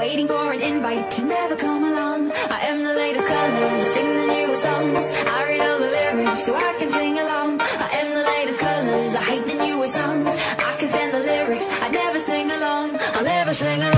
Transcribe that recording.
Waiting for an invite to never come along. I am the latest colors, I sing the newest songs. I read all the lyrics so I can sing along. I am the latest colors, I hate the newest songs. I can stand the lyrics, I never sing along. I'll never sing along.